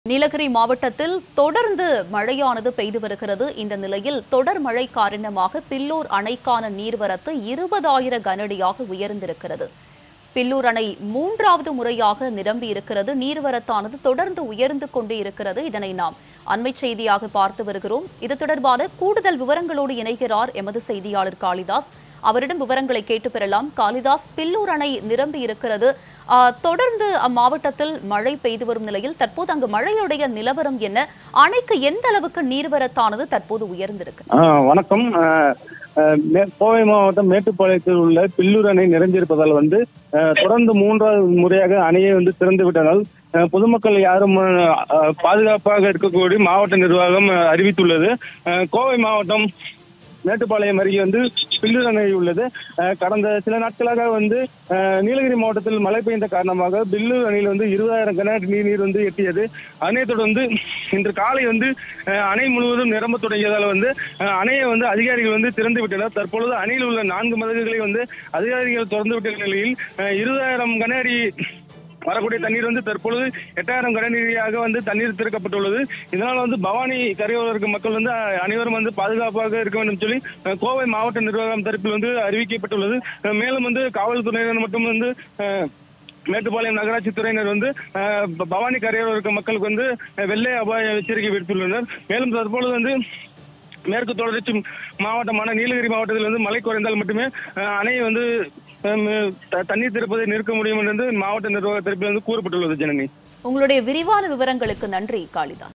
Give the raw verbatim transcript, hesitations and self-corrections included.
நீலகிரி மாவட்டத்தில் தொடர்ந்து மழையானது பெய்து வருகிறது. இந்த நிலையில் தொடர் மழை காரணமாக பில்லூர் அணைக்கான நீர்வரத்து இருபதாயிரம் கனஅடியாக உயர்ந்திருக்கிறது. பில்லூர் அணை மூன்றாவது முறையாக நிரம்பி இருக்கிறது. நீர்வரத்தானது தொடர்ந்து உயர்ந்து கொண்டே இருக்கிறது. இதனை நாம் அண்மை செய்தியாக பார்த்து வருகிறோம். இது தொடர்பான கூடுதல் விவரங்களோடு இணைகிறார் எமது செய்தியாளர் காளிதாஸ். அவரிடம் விவரங்களை கேட்டு பெறலாம். காளிதாஸ், பில்லூர் அணை நிரம்பி இருக்கிறது. தொடர்ந்து அம்மாவட்டத்தில் மழை பெய்து வரும் நிலையில் தற்போது அங்கு மழையுடைய நிலவரம் என்ன? அணைக்கு எந்த அளவுக்கு நீர்வரத்தானது தற்போது உயர்ந்திருக்கு? வணக்கம். கோவை மாவட்டம் மேட்டுப்பாளையத்தில் உள்ள பில்லூர் அணை நிறைஞ்சிருப்பதால் வந்து தொடர்ந்து மூன்றாவது முறையாக அணையை வந்து திறந்து விட்டதால் பொதுமக்கள் யாரும் பாதுகாப்பாக இருக்கக்கூடிய மாவட்ட நிர்வாகம் அறிவித்துள்ளது. கோவை மாவட்டம் மேட்டுப்பாளையம் அருகே வந்து பில்லூர் அணை உள்ளது. கடந்த சில நாட்களாக வந்து நீலகிரி மாவட்டத்தில் மழை பெய்த காரணமாக பில்லூர் அணையில் வந்து இருபதாயிரம் கன அடி நீர் நீர் வந்து எட்டியது. அதனைத் தொடர்ந்து இன்று காலை வந்து அணை முழுவதும் நிரம்ப தொடங்கியதால் வந்து அணையை வந்து அதிகாரிகள் வந்து திறந்து விட்டனர். தற்பொழுது அணையில் உள்ள நான்கு மதகுகளை வந்து அதிகாரிகள் திறந்து விட்ட நிலையில் இருபதாயிரம் கன அடி வரக்கூடிய தண்ணீர் வந்து தற்பொழுது எட்டாயிரம் கனஅடியாக வந்து தண்ணீர் திறக்கப்பட்டுள்ளது. இதனால் வந்து பவானி கரையோர இருக்க மக்கள் வந்து அனைவரும் வந்து பாதுகாப்பாக இருக்க வேண்டும் சொல்லி கோவை மாவட்ட நிர்வாகம் தரப்பில் வந்து அறிவிக்கப்பட்டுள்ளது. மேலும் வந்து காவல்துறையினர் மட்டும் வந்து மேட்டுப்பாளையம் நகராட்சி துறையினர் வந்து பவானி கரையோர இருக்க மக்களுக்கு வந்து வெள்ள அபாய எச்சரிக்கை விடுத்துள்ளனர். மேலும் தற்பொழுது வந்து மேற்கு தொடர்ச்சி மாவட்டமான நீலகிரி மாவட்டத்தில் வந்து மழை குறைந்தால் மட்டுமே அணையை வந்து தண்ணீர் திறப்பதை நிற்க முடியும் என்று மாவட்ட நிர்வாக தரப்பில் வந்து கூறப்பட்டுள்ளது. ஜனனி, உங்களுடைய விரிவான விவரங்களுக்கு நன்றி காளிதாஸ்.